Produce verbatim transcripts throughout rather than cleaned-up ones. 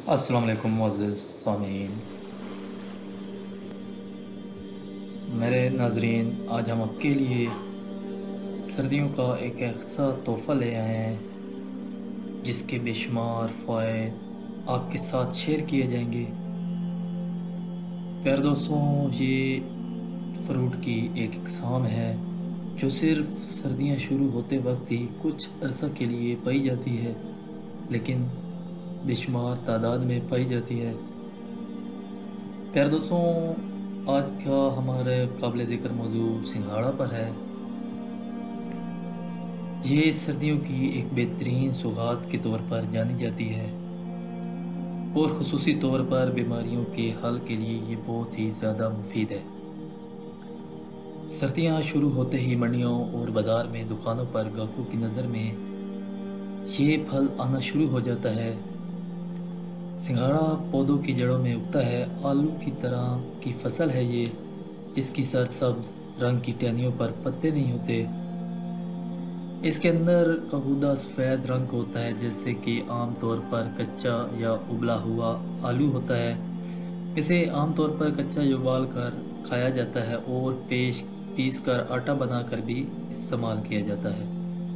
السلام علیکم معزز سامعین، میرے ناظرین، آج ہم آپ کے لیے سردیوں کا ایک ایسا تحفہ لے آئے ہیں جس کے بے شمار فوائد آپ کے ساتھ شیئر کیے جائیں گے۔ پیارے دوستوں، یہ فروٹ کی ایک اقسام ہے جو صرف سردیاں شروع ہوتے وقت ہی کچھ عرصہ کے لیے پائی جاتی ہے، لیکن بے شمار تعداد میں پائی جاتی ہے۔ پیارے دوستوں، آج کا ہمارے قابل ذکر موضوع سنگھاڑا پر ہے۔ یہ سردیوں کی ایک بہترین سوغات کے طور پر جانی جاتی ہے اور خصوصی طور پر بیماریوں کے حل کے لیے یہ بہت ہی زیادہ مفید ہے۔ سردیاں شروع ہوتے ہی منڈیوں اور بازار میں دکانوں پر گاہکوں کی نظر میں یہ پھل آنا شروع ہو جاتا ہے۔ سنگھاڑا پودوں کی جڑوں میں اگتا ہے، آلو کی طرح کی فصل ہے یہ۔ اس کی سرسبز رنگ کی ٹہنیوں پر پتے نہیں ہوتے۔ اس کے اندر کہودہ سفید رنگ ہوتا ہے، جیسے کہ عام طور پر کچا یا ابلا ہوا آلو ہوتا ہے۔ اسے عام طور پر کچا یا ابال کر کھایا جاتا ہے اور پیش پیس کر آٹا بنا کر بھی استعمال کیا جاتا ہے۔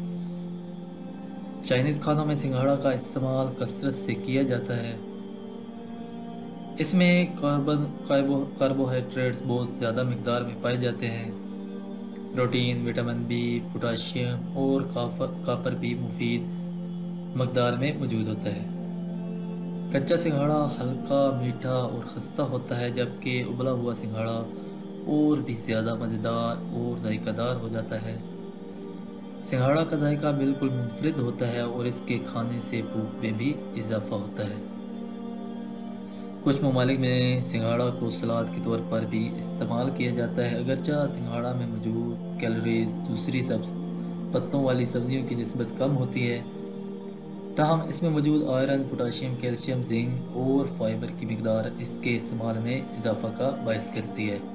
چائنیز کھانوں میں سنگھاڑا کا استعمال کثرت سے کیا جاتا ہے۔ اس میں کاربن کاربوہائیڈریٹس بہت زیادہ مقدار میں پائے جاتے ہیں۔ پروٹین، وٹامن بی، پوٹاشیم اور کاپر بھی مفید مقدار میں موجود ہوتا ہے۔ کچا سنگھاڑا ہلکا، میٹھا اور خستہ ہوتا ہے، جبکہ ابلا ہوا سنگھاڑا اور بھی زیادہ مزیدار اور ذائقہ دار ہو جاتا ہے۔ سنگھاڑا کا ذائقہ بالکل منفرد ہوتا ہے اور اس کے کھانے سے بھوک میں بھی اضافہ ہوتا ہے۔ کچھ ممالک میں سنگھاڑا کو سلاد کے طور پر بھی استعمال کیا جاتا ہے۔ اگرچہ سنگھاڑا میں موجود کیلوریز دوسری سبز پتوں والی سبزیوں کی نسبت کم ہوتی ہے، تاہم اس میں موجود آئرن، پوٹاشیم، کیلشیم، زنک اور فائبر کی مقدار اس کے استعمال میں اضافہ کا باعث کرتی ہے۔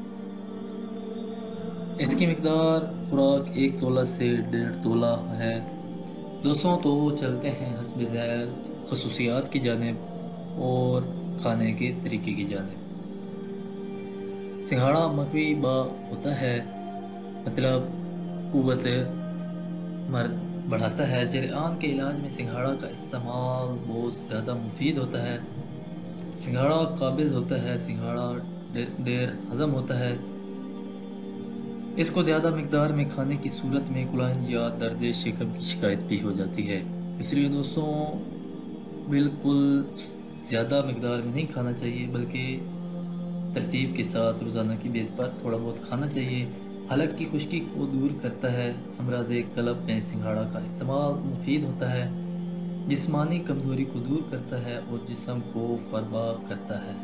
اس کی مقدار خوراک ایک تولہ سے ڈیڑھ تولہ ہے۔ دوستوں، تو چلتے ہیں حسب ذیل خصوصیات کی جانب اور کھانے کے طریقے کی جانب۔ سنگھاڑا مقوی با ہوتا ہے، مطلب قوت مرد بڑھاتا ہے۔ جریان کے علاج میں سنگھاڑا کا استعمال بہت زیادہ مفید ہوتا ہے۔ سنگھاڑا قابض ہوتا ہے۔ سنگھاڑا دیر ہضم ہوتا ہے۔ اس کو زیادہ مقدار میں کھانے کی صورت میں قولانج یا درد شکم کی شکایت بھی ہو جاتی ہے۔ اس لیے دوستوں، بالکل زیادہ مقدار میں نہیں کھانا چاہیے، بلکہ ترتیب کے ساتھ روزانہ کی بیس پر تھوڑا بہت کھانا چاہیے۔ حلق کی خشکی کو دور کرتا ہے۔ امراض قلب میں سنگھاڑا کا استعمال مفید ہوتا ہے۔ جسمانی کمزوری کو دور کرتا ہے اور جسم کو فربا کرتا ہے۔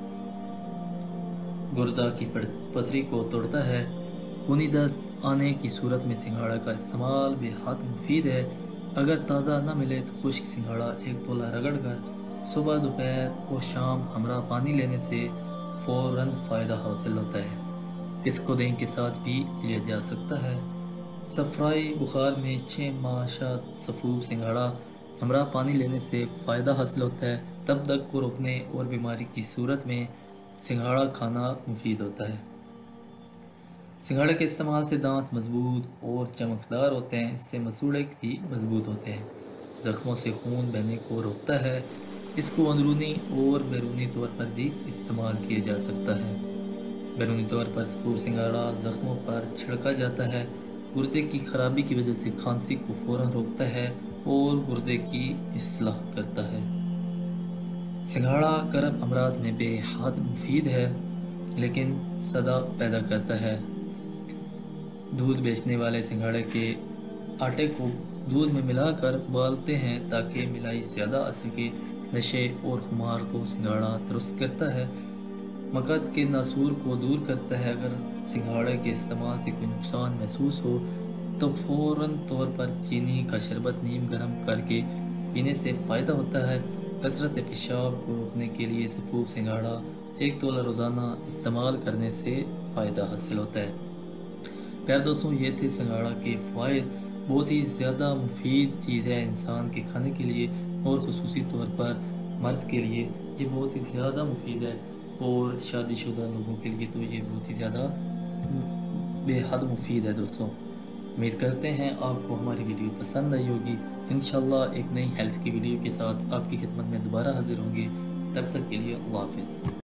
گردہ کی پتھری کو توڑتا ہے۔ خونی دست آنے کی صورت میں سنگھاڑا کا استعمال بے حد مفید ہے۔ اگر تازہ نہ ملے تو خشک سنگھاڑا ایک تولہ رگڑ کر صبح، دوپہر اور شام ہمراہ پانی لینے سے فوراً فائدہ حاصل ہوتا ہے۔ اس کو دہی کے ساتھ بھی لیا جا سکتا ہے۔ صفرائی بخار میں چھ ماہ شاد سفوف سنگھاڑا ہمراہ پانی لینے سے فائدہ حاصل ہوتا ہے۔ تب دق کو روکنے اور بیماری کی صورت میں سنگھاڑا کھانا مفید ہوتا ہے۔ سنگھاڑے کے استعمال سے دانت مضبوط اور چمکدار ہوتے ہیں۔ اس سے مسوڑھے بھی مضبوط ہوتے ہیں۔ زخموں سے خون بہنے کو روکتا ہے۔ اس کو اندرونی اور بیرونی طور پر بھی استعمال کیا جا سکتا ہے۔ بیرونی طور پر سفوف سنگھاڑا زخموں پر چھڑکا جاتا ہے۔ گردے کی خرابی کی وجہ سے کھانسی کو فوراً روکتا ہے اور گردے کی اصلاح کرتا ہے۔ سنگھاڑا گرم امراض میں بے حد مفید ہے، لیکن صدأ پیدا کرتا ہے۔ دودھ بیچنے والے سنگھاڑے کے آٹے کو دودھ میں ملا کر ابالتے ہیں تاکہ ملائی زیادہ آ سکے۔ نشے اور خمار کو سنگھاڑا درست کرتا ہے۔ مقعد کے ناسور کو دور کرتا ہے۔ اگر سنگھاڑے کے استعمال سے کوئی نقصان محسوس ہو تو فوراً طور پر چینی کا شربت نیم گرم کر کے پینے سے فائدہ ہوتا ہے۔ کثرت پیشاب کو روکنے کے لیے سفوف سنگھاڑا ایک تولہ روزانہ استعمال کرنے سے فائدہ حاصل ہوتا ہے۔ پیارے دوستوں، یہ تھے سنگھاڑا کے فوائد۔ بہت ہی زیادہ مفید چیز ہے انسان کے کھانے کے لیے، اور خصوصی طور پر مرد کے لیے یہ بہت ہی زیادہ مفید ہے، اور شادی شدہ لوگوں کے لیے تو یہ بہت ہی زیادہ بے حد مفید ہے دوستوں۔ امید کرتے ہیں آپ کو ہماری ویڈیو پسند آئی ہوگی۔ انشاءاللہ ایک نئی ہیلتھ کی ویڈیو کے ساتھ آپ کی خدمت میں دوبارہ حاضر ہوں گے۔ تب تک کے لیے اللہ حافظ۔